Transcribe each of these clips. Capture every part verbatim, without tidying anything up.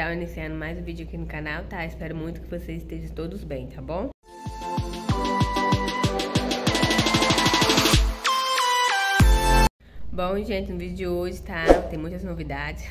canal, iniciando mais um vídeo aqui no canal, tá? Espero muito que vocês estejam todos bem, tá bom? Bom, gente, no vídeo de hoje, tá? Tem muitas novidades.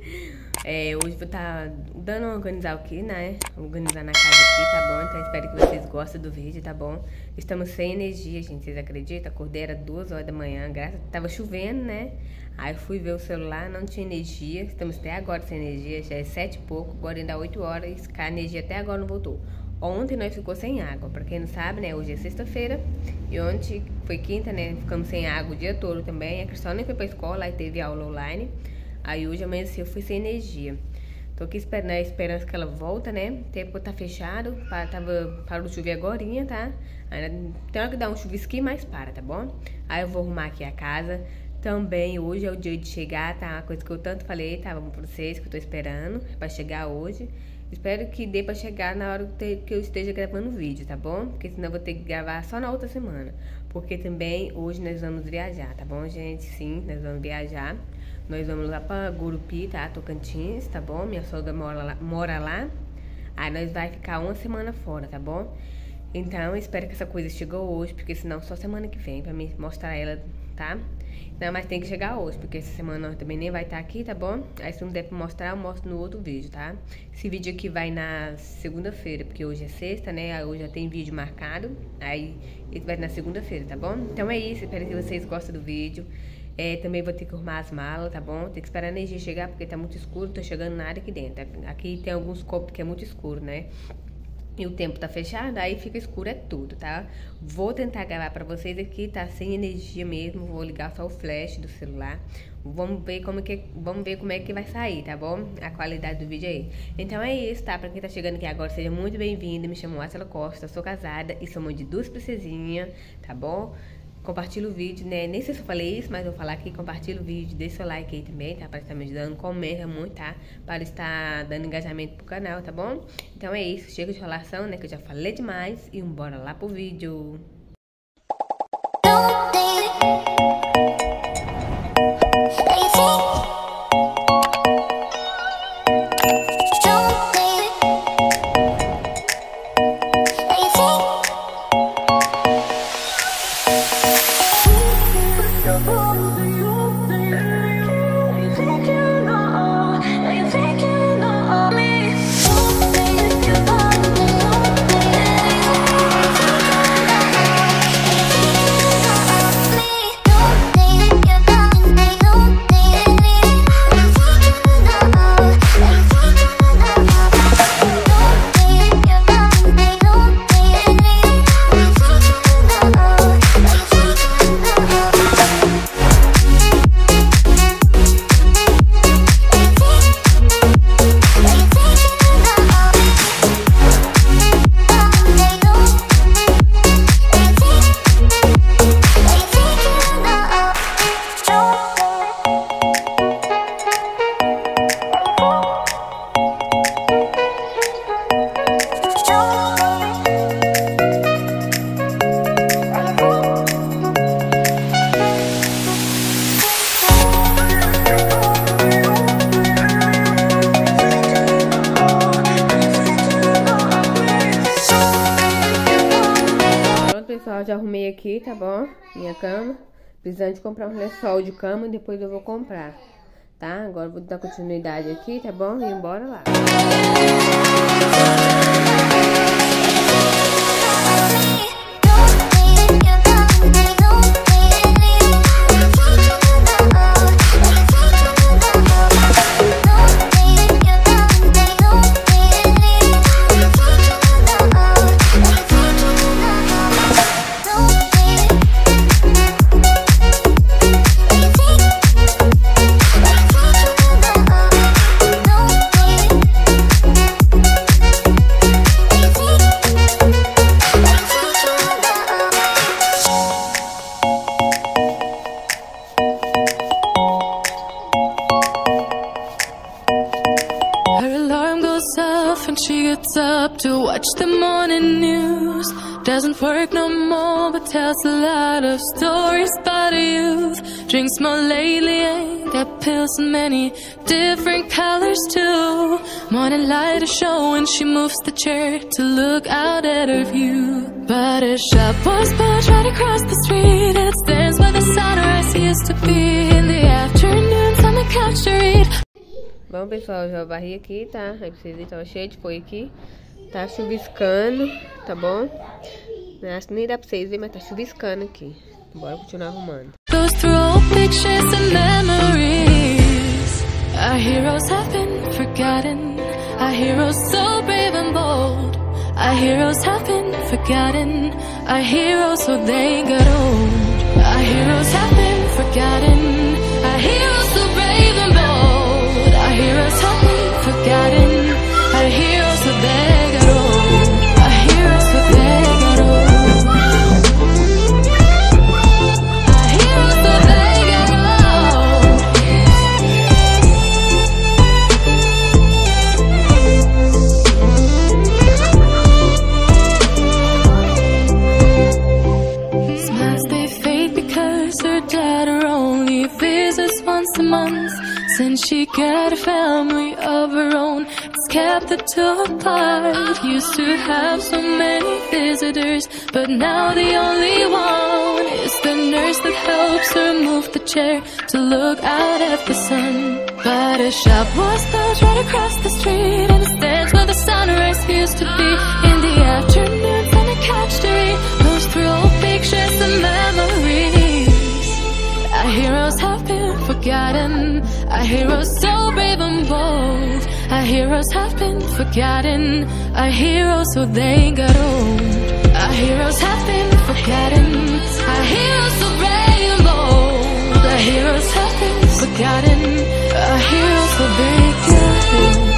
é, hoje vou estar tá dando uma organizar aqui, né? Organizar na casa aqui, tá bom? Então espero que vocês gostem do vídeo, tá bom? Estamos sem energia, gente, vocês acreditam? Acordei, era duas horas da manhã, graças... tava chovendo, né? Aí fui ver o celular, não tinha energia. Estamos até agora sem energia, já é sete e pouco, agora ainda oito horas, a energia até agora não voltou. Ontem nós ficou sem água, pra quem não sabe, né, hoje é sexta-feira e ontem foi quinta, né, ficamos sem água o dia todo também. A Cristal nem foi pra escola, aí teve aula online. Aí hoje amanheceu, fui sem energia. Tô aqui esperando, né, esperando que ela volta, né, o tempo tá fechado, tava, parou de chover agorinha, tá? Ainda tem hora que dá um chuvisquinho, mas para, tá bom? Aí eu vou arrumar aqui a casa. Também hoje é o dia de chegar, tá? Uma coisa que eu tanto falei, tá? Vamos pra vocês, que eu tô esperando pra chegar hoje. Espero que dê pra chegar na hora que eu esteja gravando o vídeo, tá bom? Porque senão eu vou ter que gravar só na outra semana. Porque também hoje nós vamos viajar, tá bom, gente? Sim, nós vamos viajar. Nós vamos lá pra Gurupi, tá? Tocantins, tá bom? Minha sogra mora lá. Mora lá. Aí nós vai ficar uma semana fora, tá bom? Então, espero que essa coisa chegue hoje, porque senão só semana que vem pra mim mostrar ela, tá? Não, mas tem que chegar hoje, porque essa semana eu também nem vai estar aqui, tá bom? Aí se não der pra mostrar, eu mostro no outro vídeo, tá? Esse vídeo aqui vai na segunda-feira, porque hoje é sexta, né? Aí hoje já tem vídeo marcado, aí ele vai na segunda-feira, tá bom? Então é isso, espero que vocês gostem do vídeo. É, também vou ter que arrumar as malas, tá bom? Tem que esperar a energia chegar, porque tá muito escuro, não tô chegando nada aqui dentro. Aqui tem alguns copos que é muito escuro, né? E o tempo tá fechado, aí fica escuro, é tudo, tá? Vou tentar gravar pra vocês aqui, tá sem energia mesmo. Vou ligar só o flash do celular. Vamos ver como que, vamos ver como é que vai sair, tá bom? A qualidade do vídeo aí. Então é isso, tá? Pra quem tá chegando aqui agora, seja muito bem-vindo. Me chamo Ácela Costa, sou casada e sou mãe de duas princesinhas, tá bom? Compartilha o vídeo, né? Nem sei se eu falei isso, mas eu vou falar aqui. Compartilha o vídeo, deixa seu like aí também, tá? Para estar me ajudando, comenta muito, tá? Para estar dando engajamento pro canal, tá bom? Então é isso, chega de enrolação, né? Que eu já falei demais e bora lá pro vídeo. Pessoal, já arrumei aqui, tá bom? Minha cama. Precisando de comprar um lençol de cama e depois eu vou comprar, tá? Agora eu vou dar continuidade aqui, tá bom? E embora lá. Watch the morning news, doesn't work no more, but tells a lot of stories about a youth. Drinks more lately, ain't got pills in many different colors too. Morning light is showing, she moves the chair to look out at her view. But a shop was built right across the street, and it stands where the sunrise used to be. In the afternoons on the couch to read. Bom, pessoal, já varri aqui, tá? Aí pra vocês verem, tava cheio de pó aqui. Tá chuviscando, tá bom? Acho que nem dá pra vocês verem, mas tá chuviscando aqui. Bora continuar arrumando. Goes through old pictures and memories. Our heroes have been forgotten. Our heroes so brave and bold. Our heroes have been forgotten. Our heroes so they got old. Our heroes have been forgotten. Our heroes so brave and bold. Our heroes have been forgotten. Our heroes so they got old. Our heroes so they got old. Our heroes so they got old. Smiles they fade because her dad only visits once a month. Since she got a family of her own, it's kept the two apart. Used to have so many visitors, but now the only one is the nurse that helps her move the chair to look out at the sun. But a shop was built right across the street, and it stands where the sunrise used to be. In the afternoons on the couch to read, goes through old pictures and memories. Our heroes have been forgotten. Our heroes so brave and bold. Our heroes have been forgotten. Our heroes so they got old. Our heroes have been forgotten. Our heroes so brave and bold. Our heroes have been forgotten. Our heroes so they got old.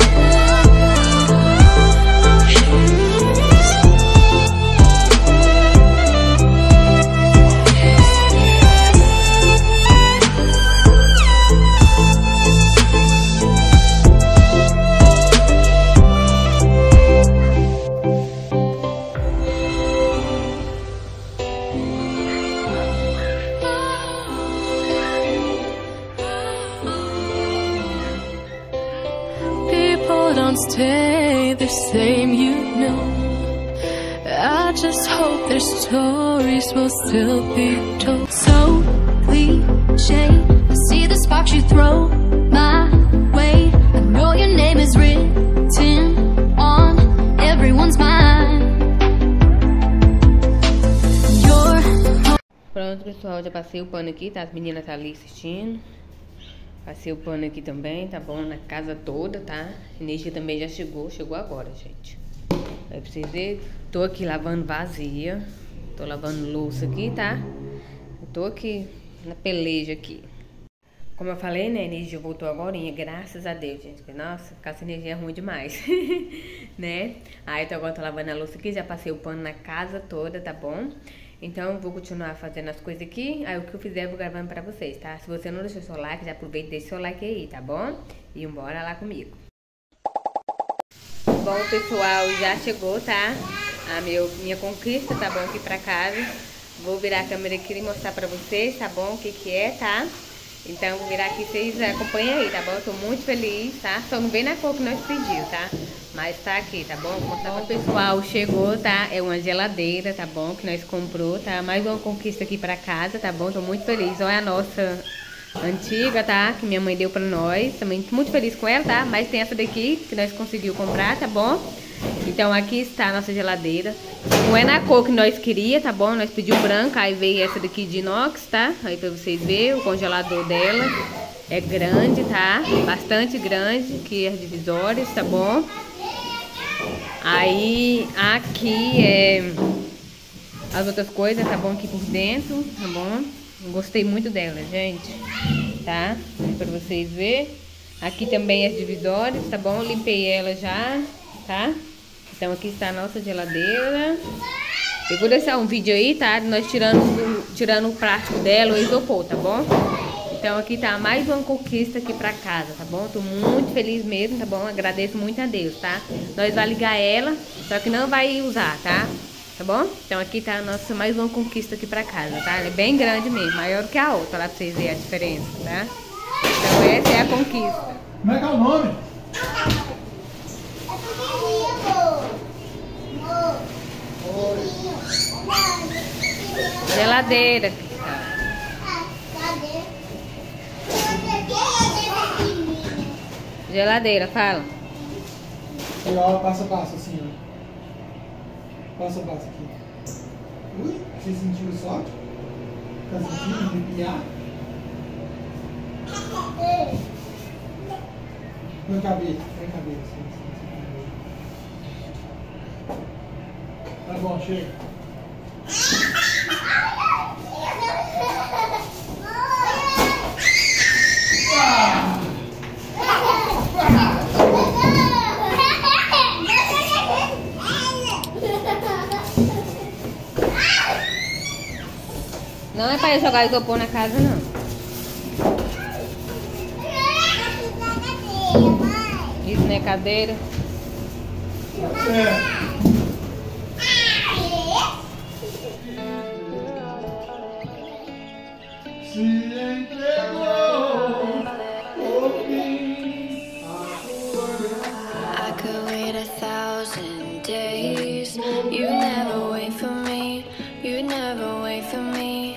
Don't stay the same, you know. I just hope their stories will still be told. So cliche, I see the sparks you throw my way. I know your name is written on everyone's mind. You're... Pronto, pessoal, já passei o pano aqui, tá? As meninas tá ali assistindo. Passei o pano aqui também, tá bom? Na casa toda, tá? A energia também já chegou, chegou agora, gente. Aí pra vocês verem, tô aqui lavando vazia. Tô lavando louça aqui, tá? Eu tô aqui na peleja aqui. Como eu falei, né? A energia voltou agora, graças a Deus, gente. Nossa, ficar sem energia é ruim demais, né? Aí então agora tô lavando a louça aqui, já passei o pano na casa toda, tá bom? Então, vou continuar fazendo as coisas aqui. Aí, o que eu fizer, eu vou gravando pra vocês, tá? Se você não deixou seu like, já aproveita e deixa seu like aí, tá bom? E bora lá comigo. Bom, pessoal, já chegou, tá? A meu, minha conquista, tá bom? Aqui pra casa. Vou virar a câmera aqui e mostrar pra vocês, tá bom? O que que é, tá? Então, vou virar aqui, vocês acompanhem aí, tá bom? Eu tô muito feliz, tá? Só não vem na cor que nós pedimos, tá? Mas tá aqui, tá bom? Vou mostrar pra vocês. Pessoal, chegou, tá? É uma geladeira, tá bom? Que nós comprou, tá? Mais uma conquista aqui pra casa, tá bom? Tô muito feliz. Olha a nossa antiga, tá? Que minha mãe deu pra nós. Também tô muito feliz com ela, tá? Mas tem essa daqui que nós conseguimos comprar, tá bom? Então aqui está a nossa geladeira. Não é na cor que nós queria, tá bom? Nós pedimos branca, aí veio essa daqui de inox, tá? Aí pra vocês verem o congelador dela. É grande, tá? Bastante grande, aqui as divisórias, tá bom? Aí aqui é as outras coisas, tá bom? Aqui por dentro, tá bom? Gostei muito dela, gente, tá? Pra vocês verem. Aqui também as divisórias, tá bom? Limpei ela já, tá? Então aqui está a nossa geladeira. Eu vou deixar um vídeo aí, tá? Nós tirando, tirando o plástico dela, o isopor, tá bom? Então aqui tá mais uma conquista aqui pra casa, tá bom? Tô muito feliz mesmo, tá bom? Agradeço muito a Deus, tá? Nós vai ligar ela, só que não vai usar, tá? Tá bom? Então aqui tá a nossa mais uma conquista aqui pra casa, tá? Ela é bem grande mesmo, maior do que a outra, lá pra vocês verem a diferença, tá? Então essa é a conquista. Como é que é o nome? Geladeira. Geladeira, fala. E ó, passo a passo assim, ó. Passo a passo aqui. Ui, você sentiu o sol? Tá sentindo arrepiar? Põe a cabeça, põe a cabeça. Tá bom, chega. Não é pra jogar isopor na casa, não. Isso não é cadeira. É. Se entregou por mim. I could wait a thousand days. You never wait for me. You never wait for me.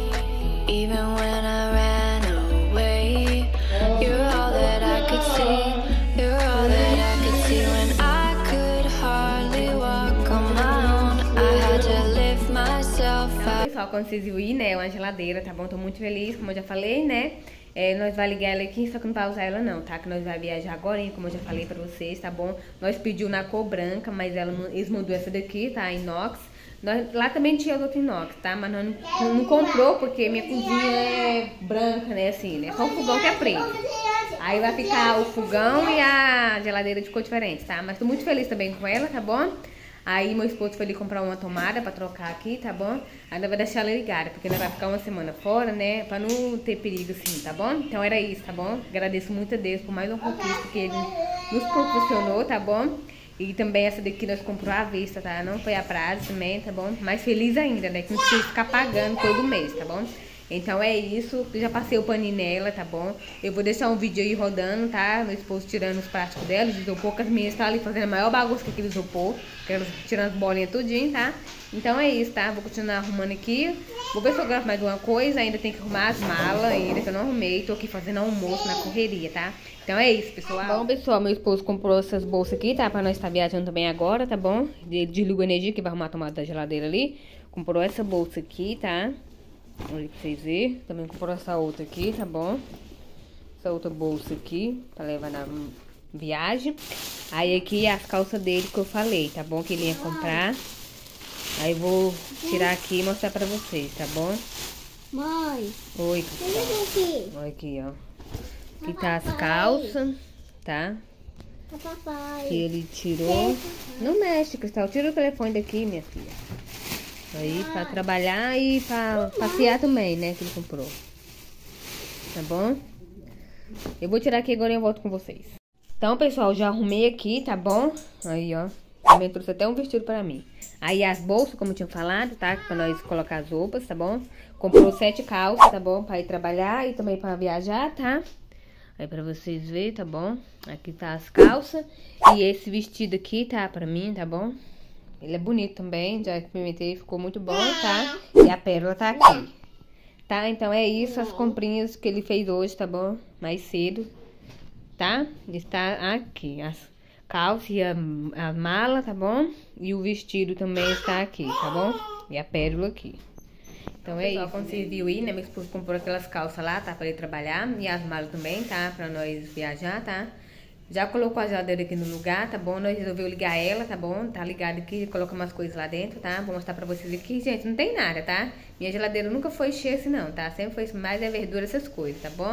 Even when I ran away, you're all that I could see. You're all that I could see when I could hardly walk on my own. I had to lift myself up. Pessoal, quando vocês viram aí, né, uma geladeira, tá bom? Tô muito feliz, como eu já falei, né? É, nós vai ligar ela aqui, só que não vai usar ela não, tá? Que nós vai viajar agora, hein, como eu já falei pra vocês, tá bom? Nós pediu na cor branca, mas ela, eles mandou essa daqui, tá? Inox. Nós, lá também tinha outro inox, tá? Mas nós não, não comprou porque minha cozinha é branca, né? Assim, né? Só o fogão que é preto. Aí vai ficar o fogão e a geladeira de cor diferente, tá? Mas tô muito feliz também com ela, tá bom? Aí meu esposo foi ali comprar uma tomada pra trocar aqui, tá bom? Ainda vai deixar ela ligada, porque ela vai ficar uma semana fora, né? Pra não ter perigo assim, tá bom? Então era isso, tá bom? Agradeço muito a Deus por mais uma conquista que ele nos proporcionou, tá bom? E também essa daqui nós comprou à vista, tá? Não foi a prazo também, tá bom? Mais feliz ainda, né? Que não precisa ficar pagando todo mês, tá bom? Então é isso, eu já passei o paninho nela, tá bom? Eu vou deixar um vídeo aí rodando, tá? Meu esposo tirando os plásticos dela, de isopor, que as meninas estão ali fazendo a maior bagunça que aquele isopor, que elas tirando as bolinhas tudinho, tá? Então é isso, tá? Vou continuar arrumando aqui. Vou ver se eu gravo mais uma coisa, ainda tem que arrumar as malas ainda, que eu não arrumei. Tô aqui fazendo almoço na correria, tá? Então é isso, pessoal. Bom, pessoal, meu esposo comprou essas bolsas aqui, tá? Pra nós estar viajando também agora, tá bom? Ele desligou a energia, que vai arrumar a tomada da geladeira ali. Comprou essa bolsa aqui, tá? Olha pra vocês verem. Também comprou essa outra aqui, tá bom? Essa outra bolsa aqui, pra levar na viagem. Aí aqui as calças dele que eu falei, tá bom? Que ele ia comprar. Aí vou tirar aqui e mostrar pra vocês, tá bom? Mãe, Oi, olha aqui. olha aqui, ó. Aqui tá as calças, tá? Papai. Que ele tirou. Não mexe, Cristal. Tira o telefone daqui, minha filha. Aí, pra trabalhar e pra passear também, né? Que ele comprou. Tá bom? Eu vou tirar aqui agora e eu volto com vocês. Então, pessoal, já arrumei aqui, tá bom? Aí, ó. Também trouxe até um vestido pra mim. Aí, as bolsas, como eu tinha falado, tá? Pra nós colocar as roupas, tá bom? Comprou sete calças, tá bom? Pra ir trabalhar e também pra viajar, tá? Aí, pra vocês verem, tá bom? Aqui tá as calças. E esse vestido aqui, tá? Pra mim, tá bom? Ele é bonito também, já experimentei, ficou muito bom, tá? E a pérola tá aqui. Tá? Então é isso, as comprinhas que ele fez hoje, tá bom? Mais cedo, tá? Está aqui, as calças e a, a mala, tá bom? E o vestido também está aqui, tá bom? E a pérola aqui. Então é isso. Como vocês viram aí, né? Meu esposo comprou aquelas calças lá, tá? Pra ele trabalhar. E as malas também, tá? Pra nós viajar, tá? Já colocou a geladeira aqui no lugar, tá bom? Nós resolveu ligar ela, tá bom? Tá ligado aqui, coloca umas coisas lá dentro, tá? Vou mostrar pra vocês aqui. Gente, não tem nada, tá? Minha geladeira nunca foi cheia assim não, tá? Sempre foi mais é verdura, essas coisas, tá bom?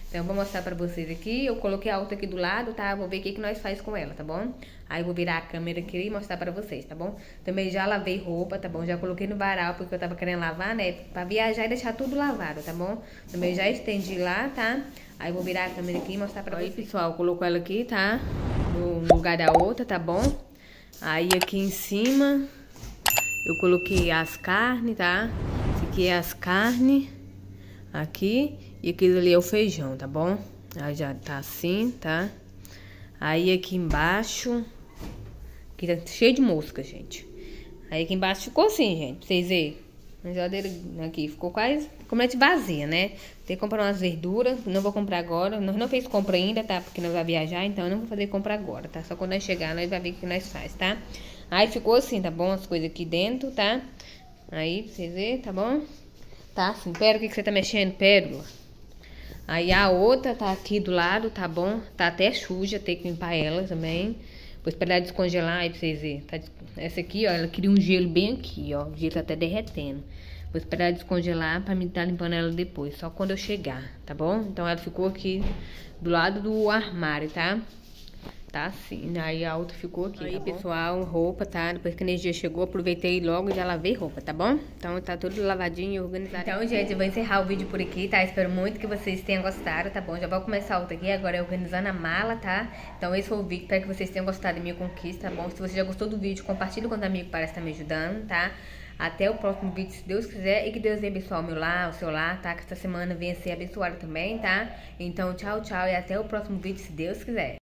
Então, eu vou mostrar pra vocês aqui. Eu coloquei a outra aqui do lado, tá? Vou ver o que, que nós faz com ela, tá bom? Aí, eu vou virar a câmera aqui e mostrar pra vocês, tá bom? Também já lavei roupa, tá bom? Já coloquei no varal, porque eu tava querendo lavar, né? Pra viajar e deixar tudo lavado, tá bom? Também já estendi lá, tá? Aí, eu vou virar a câmera aqui e mostrar pra vocês. Aí, pessoal, colocou ela aqui, tá? No lugar da outra, tá bom? Aí, aqui em cima, eu coloquei as carnes, tá? Esse aqui é as carnes. Aqui. E aquilo ali é o feijão, tá bom? Aí já tá assim, tá? Aí aqui embaixo... Aqui tá cheio de mosca, gente. Aí aqui embaixo ficou assim, gente. Pra vocês verem. A geladeira aqui ficou quase completamente vazia, né? Tem que comprar umas verduras. Não vou comprar agora. Nós não fez compra ainda, tá? Porque nós vamos viajar, então eu não vou fazer compra agora, tá? Só quando nós chegar, nós vamos ver o que nós faz, tá? Aí ficou assim, tá bom? As coisas aqui dentro, tá? Aí, pra vocês verem, tá bom? Tá assim. Pérola, o que, que você tá mexendo? Pérola. Aí a outra tá aqui do lado, tá bom? Tá até suja, tem que limpar ela também. Vou esperar ela descongelar aí pra vocês verem. Tá, essa aqui, ó, ela queria um gelo bem aqui, ó. O gelo tá até derretendo. Vou esperar ela descongelar pra mim tá limpando ela depois, só quando eu chegar, tá bom? Então ela ficou aqui do lado do armário, tá? Tá assim, aí a outra ficou aqui, aí, tá pessoal, roupa, tá? Depois que a energia chegou, aproveitei logo e já lavei roupa, tá bom? Então tá tudo lavadinho e organizado. Então, gente, eu vou encerrar o vídeo por aqui, tá? Espero muito que vocês tenham gostado, tá bom? Já vou começar outra aqui, agora é organizando a mala, tá? Então esse foi o vídeo, espero que vocês tenham gostado da minha conquista, tá bom? Se você já gostou do vídeo, compartilha com os amigos que parece estar me ajudando, tá? Até o próximo vídeo, se Deus quiser. E que Deus venha abençoar o meu lar, o seu lar, tá? Que essa semana venha ser abençoada também, tá? Então, tchau, tchau. E até o próximo vídeo, se Deus quiser.